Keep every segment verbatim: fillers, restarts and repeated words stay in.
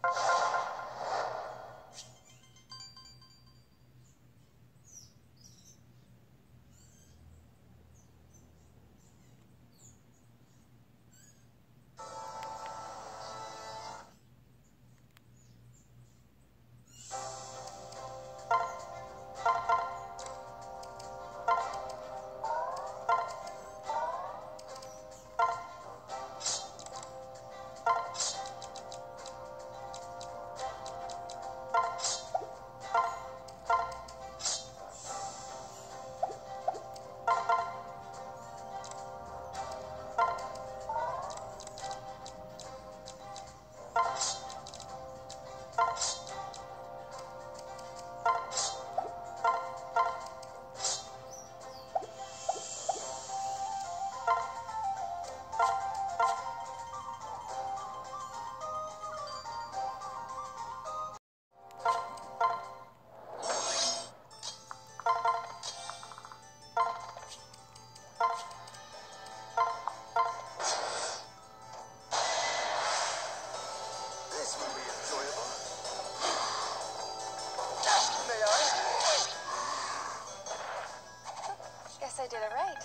I did it right.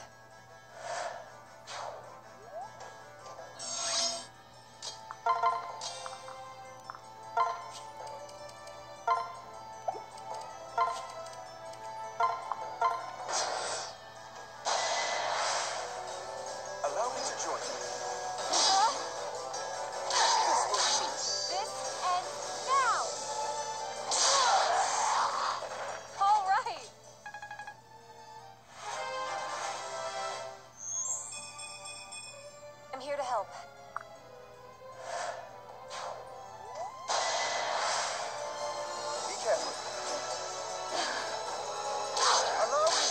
Allow me to join you. Huh? This ends now. All right. I'm here to help. Be careful. Allow me.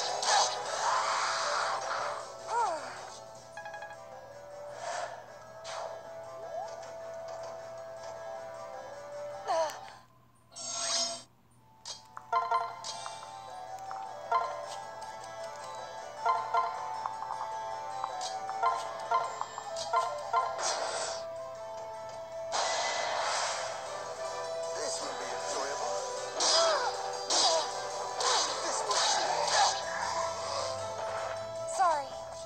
This will be enjoyable. This will be. Sorry.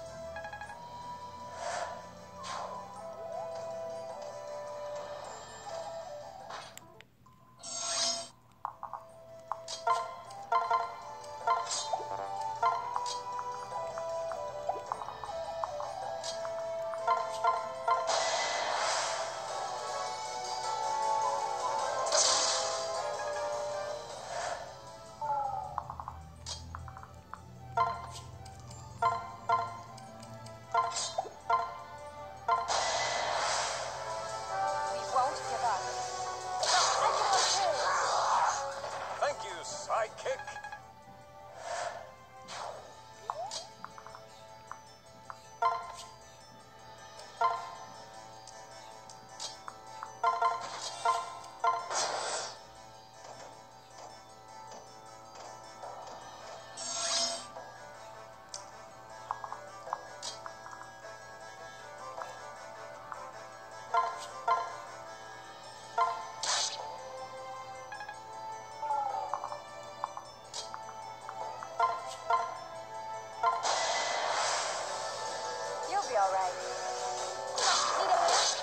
We won't give up. I can help too. Thank you, sidekick. You'll be all right. Need a hand?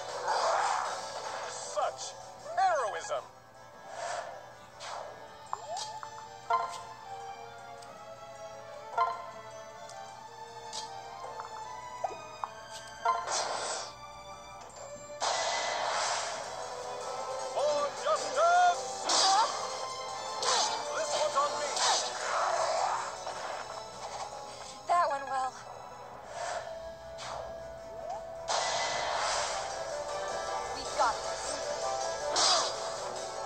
Such heroism. For justice! This one's on me. That one will. We got this.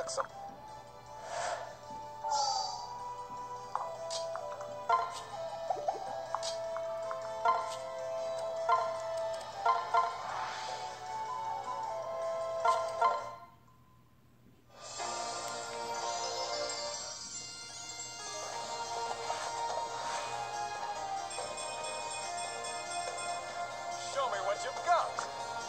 irksome. Show me what you've got.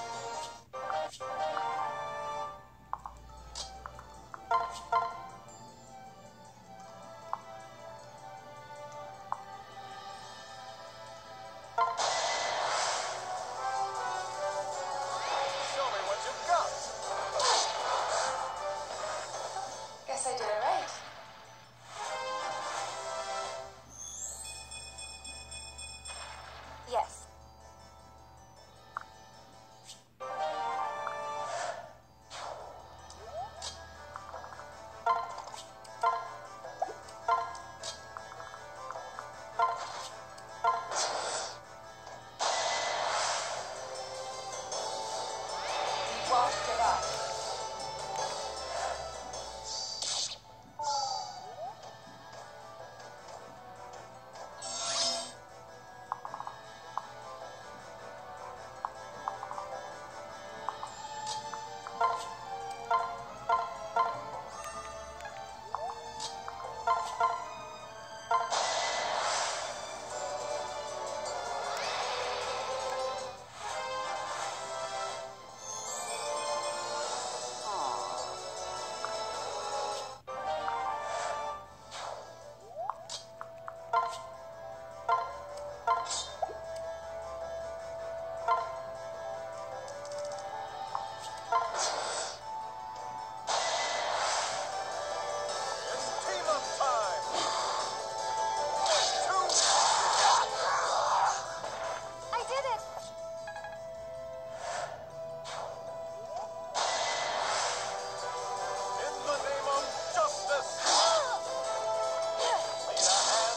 Show me what you've got. Guess I did it right. Yes. Won't give up. It's team up time. Two. I did it! In the name of justice. Need a hand.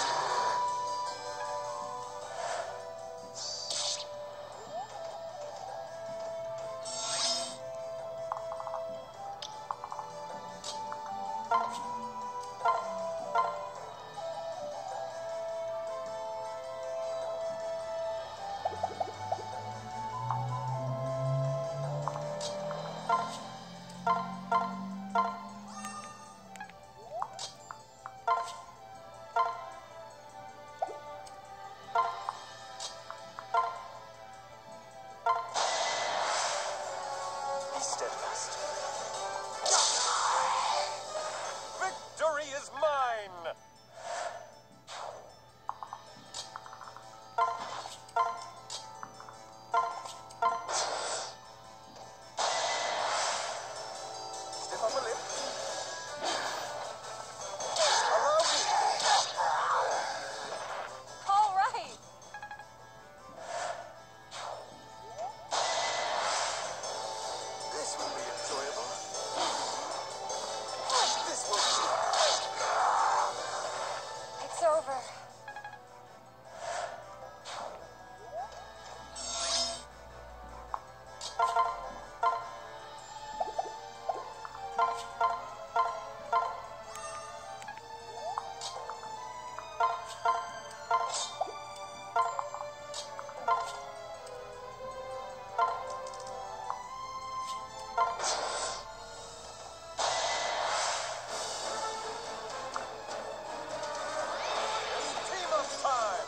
Be steadfast. Victory is mine. Step on the lip. Allow me. All right. This will be enjoyable. This will be. It's over. It's team up time.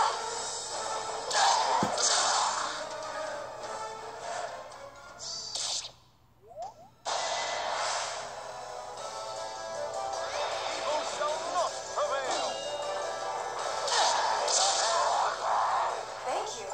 Evil shall not prevail. Need a hand. Thank you.